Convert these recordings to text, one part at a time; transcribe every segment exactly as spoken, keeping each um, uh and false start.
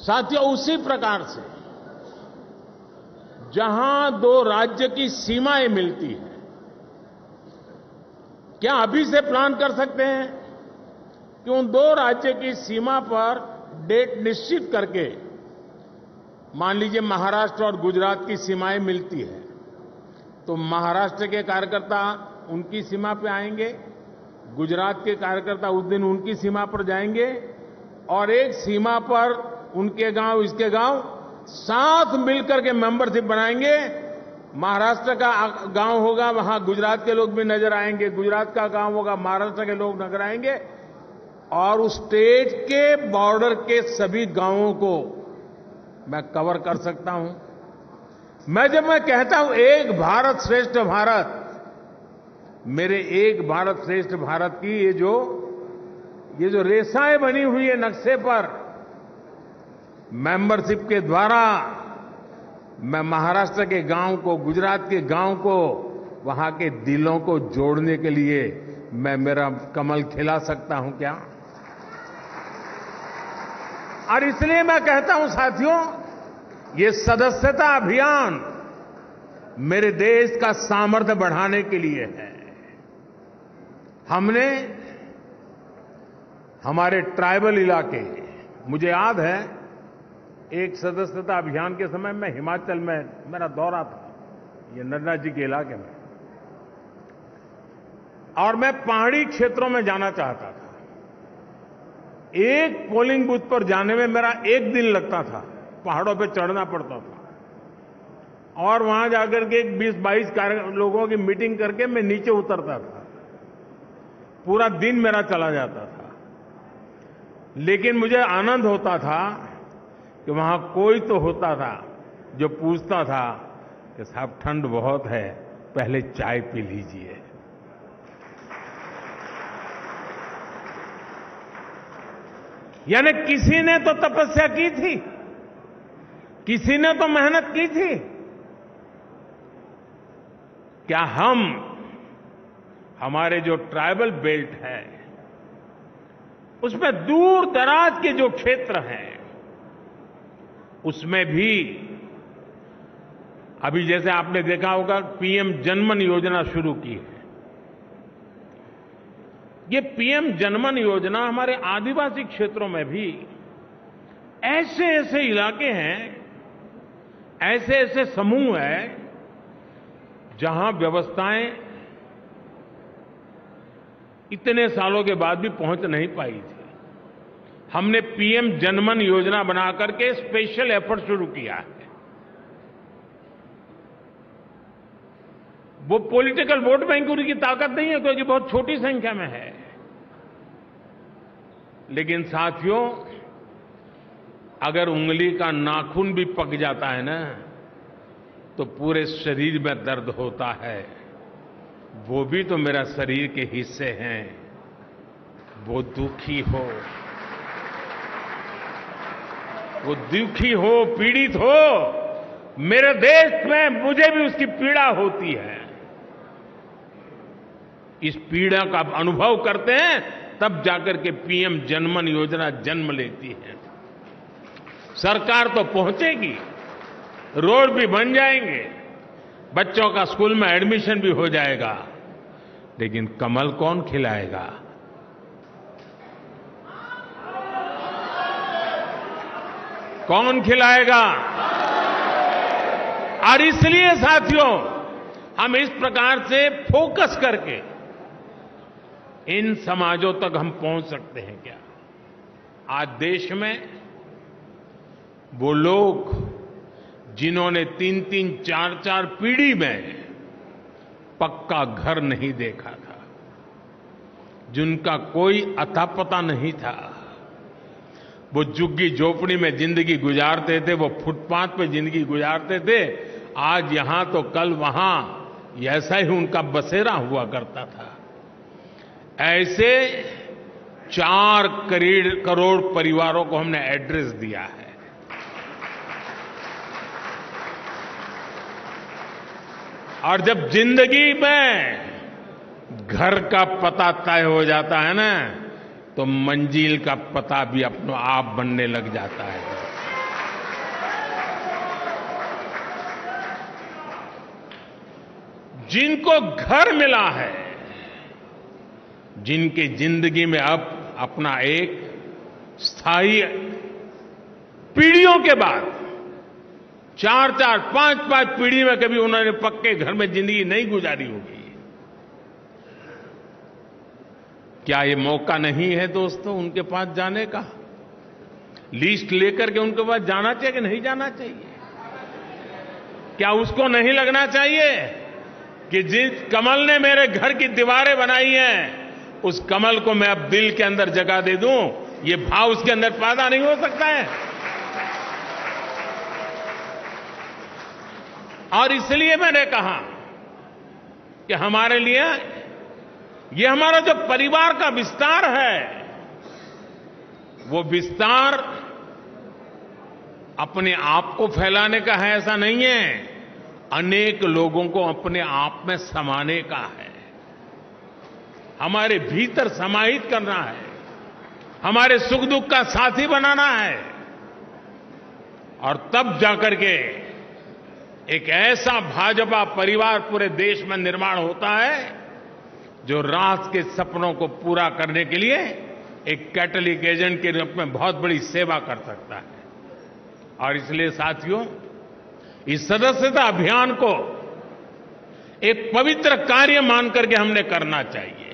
साथियों, उसी प्रकार से जहां दो राज्य की सीमाएं मिलती हैं, क्या अभी से प्लान कर सकते हैं कि उन दो राज्य की सीमा पर डेट निश्चित करके, मान लीजिए महाराष्ट्र और गुजरात की सीमाएं मिलती है, तो महाराष्ट्र के कार्यकर्ता उनकी सीमा पे आएंगे, गुजरात के कार्यकर्ता उस दिन उनकी सीमा पर जाएंगे और एक सीमा पर उनके गांव इसके गांव साथ मिलकर के मेंबरशिप बनाएंगे। महाराष्ट्र का गांव होगा, वहां गुजरात के लोग भी नजर आएंगे, गुजरात का गांव होगा, महाराष्ट्र के लोग नजर आएंगे और उस स्टेट के बॉर्डर के सभी गांवों को मैं कवर कर सकता हूं। मैं जब मैं कहता हूं एक भारत श्रेष्ठ भारत, मेरे एक भारत श्रेष्ठ भारत की ये जो ये जो रेखाएं बनी हुई है नक्शे पर, मेंबरशिप के द्वारा मैं महाराष्ट्र के गांव को, गुजरात के गांव को, वहां के दिलों को जोड़ने के लिए मैं मेरा कमल खिला सकता हूं क्या? और इसलिए मैं कहता हूं साथियों, ये सदस्यता अभियान मेरे देश का सामर्थ्य बढ़ाने के लिए है। हमने हमारे ट्राइबल इलाके, मुझे याद है एक सदस्यता अभियान के समय मैं हिमाचल में, मेरा दौरा था ये नन्दा जी के इलाके में, और मैं पहाड़ी क्षेत्रों में जाना चाहता था। एक पोलिंग बूथ पर जाने में मेरा एक दिन लगता था, पहाड़ों पे चढ़ना पड़ता था और वहां जाकर के एक बीस बाईस लोगों की मीटिंग करके मैं नीचे उतरता था। पूरा दिन मेरा चला जाता था, लेकिन मुझे आनंद होता था कि वहां कोई तो होता था जो पूछता था कि साहब ठंड बहुत है, पहले चाय पी लीजिए। यानी किसी ने तो तपस्या की थी, किसी ने तो मेहनत की थी। क्या हम, हमारे जो ट्राइबल बेल्ट है उसमें दूर दराज के जो क्षेत्र हैं उसमें भी अभी जैसे आपने देखा होगा पीएम जनमन योजना शुरू की है। ये पीएम जनमन योजना हमारे आदिवासी क्षेत्रों में भी ऐसे ऐसे इलाके हैं, ऐसे ऐसे समूह हैं जहां व्यवस्थाएं इतने सालों के बाद भी पहुंच नहीं पाई थी। हमने पीएम जनमन योजना बना करके स्पेशल एफर्ट शुरू किया है। वो पॉलिटिकल वोट बैंक की ताकत नहीं है क्योंकि बहुत छोटी संख्या में है, लेकिन साथियों अगर उंगली का नाखून भी पक जाता है ना तो पूरे शरीर में दर्द होता है। वो भी तो मेरा शरीर के हिस्से हैं। वो दुखी हो, वो दुखी हो, पीड़ित हो, मेरे देश में मुझे भी उसकी पीड़ा होती है। इस पीड़ा का अनुभव करते हैं तब जाकर के पीएम जनमन योजना जन्म लेती है। सरकार तो पहुंचेगी, रोड भी बन जाएंगे, बच्चों का स्कूल में एडमिशन भी हो जाएगा, लेकिन कमल कौन खिलाएगा? कौन खिलाएगा? और इसलिए साथियों हम इस प्रकार से फोकस करके इन समाजों तक हम पहुंच सकते हैं क्या? आज देश में वो लोग जिन्होंने तीन तीन चार चार पीढ़ी में पक्का घर नहीं देखा था, जिनका कोई अता पता नहीं था, वो झुग्गी झोपड़ी में जिंदगी गुजारते थे, वो फुटपाथ पे जिंदगी गुजारते थे, आज यहां तो कल वहां, ऐसा ही उनका बसेरा हुआ करता था। ऐसे चार करोड़ परिवारों को हमने एड्रेस दिया है। और जब जिंदगी में घर का पता तय हो जाता है ना, तो मंजिल का पता भी अपने आप बनने लग जाता है। जिनको घर मिला है, जिनकी जिंदगी में अब अपना एक स्थायी, पीढ़ियों के बाद चार चार पांच पांच पीढ़ी में कभी उन्होंने पक्के घर में जिंदगी नहीं गुजारी होगी, क्या ये मौका नहीं है दोस्तों उनके पास जाने का? लिस्ट लेकर के उनके पास जाना चाहिए कि नहीं जाना चाहिए? क्या उसको नहीं लगना चाहिए कि जिस कमल ने मेरे घर की दीवारें बनाई हैं, उस कमल को मैं अब दिल के अंदर जगह दे दूं? ये भाव उसके अंदर पैदा नहीं हो सकता है? और इसलिए मैंने कहा कि हमारे लिए ये हमारा जो परिवार का विस्तार है, वो विस्तार अपने आप को फैलाने का है ऐसा नहीं है, अनेक लोगों को अपने आप में समाने का है, हमारे भीतर समाहित करना है, हमारे सुख दुख का साथी बनाना है। और तब जाकर के एक ऐसा भाजपा परिवार पूरे देश में निर्माण होता है जो राष्ट्र के सपनों को पूरा करने के लिए एक कैटलिक एजेंट के रूप में बहुत बड़ी सेवा कर सकता है। और इसलिए साथियों, इस सदस्यता अभियान को एक पवित्र कार्य मान करके हमने करना चाहिए।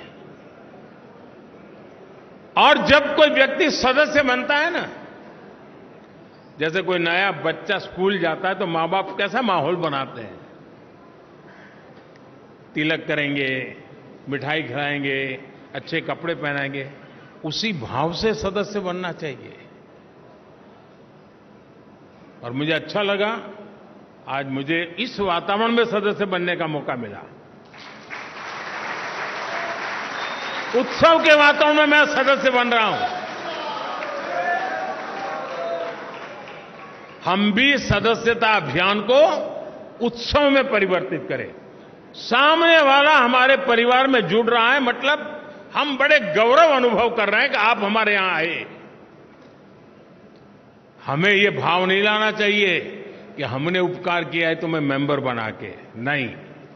और जब कोई व्यक्ति सदस्य बनता है ना, जैसे कोई नया बच्चा स्कूल जाता है तो मां बाप कैसा माहौल बनाते हैं, तिलक करेंगे, मिठाई खिलाएंगे, अच्छे कपड़े पहनाएंगे, उसी भाव से सदस्य बनना चाहिए। और मुझे अच्छा लगा आज मुझे इस वातावरण में सदस्य बनने का मौका मिला। उत्सव के वातावरण में मैं सदस्य बन रहा हूं। हम भी सदस्यता अभियान को उत्सव में परिवर्तित करें। सामने वाला हमारे परिवार में जुड़ रहा है, मतलब हम बड़े गौरव अनुभव कर रहे हैं कि आप हमारे यहां आए। हमें ये भाव नहीं लाना चाहिए कि हमने उपकार किया है तुम्हें मेंबर बना के, नहीं।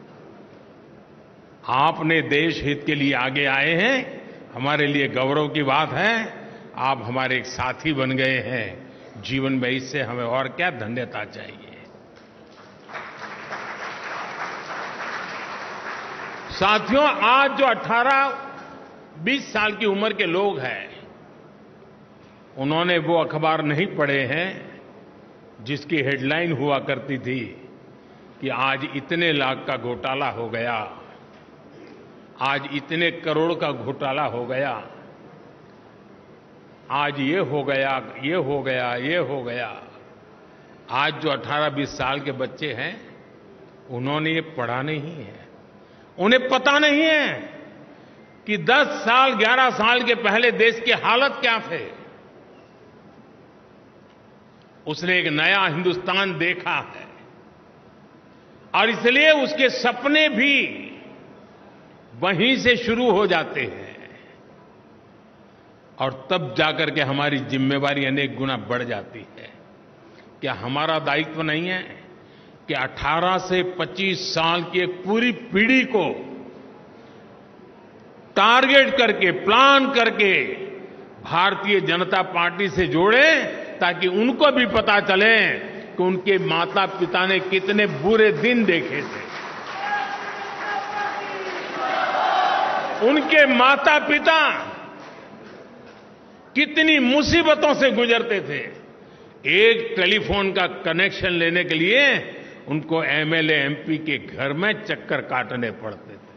आपने देश हित के लिए आगे आए हैं, हमारे लिए गौरव की बात है। आप हमारे एक साथी बन गए हैं जीवन में, इससे हमें और क्या धन्यता चाहिए। साथियों, आज जो अठारह बीस साल की उम्र के लोग हैं, उन्होंने वो अखबार नहीं पढ़े हैं जिसकी हेडलाइन हुआ करती थी कि आज इतने लाख का घोटाला हो गया, आज इतने करोड़ का घोटाला हो गया, आज ये हो गया, ये हो गया, ये हो गया। आज जो अठारह बीस साल के बच्चे हैं, उन्होंने ये पढ़ा नहीं है, उन्हें पता नहीं है कि दस साल ग्यारह साल के पहले देश की हालत क्या थे। उसने एक नया हिंदुस्तान देखा है और इसलिए उसके सपने भी वहीं से शुरू हो जाते हैं और तब जाकर के हमारी जिम्मेवारी अनेक गुना बढ़ जाती है। क्या हमारा दायित्व नहीं है कि अठारह से पच्चीस साल की एक पूरी पीढ़ी को टारगेट करके, प्लान करके भारतीय जनता पार्टी से जोड़ें, ताकि उनको भी पता चले कि उनके माता पिता ने कितने बुरे दिन देखे थे, उनके माता पिता कितनी मुसीबतों से गुजरते थे। एक टेलीफोन का कनेक्शन लेने के लिए उनको एमएलए एमपी के घर में चक्कर काटने पड़ते थे।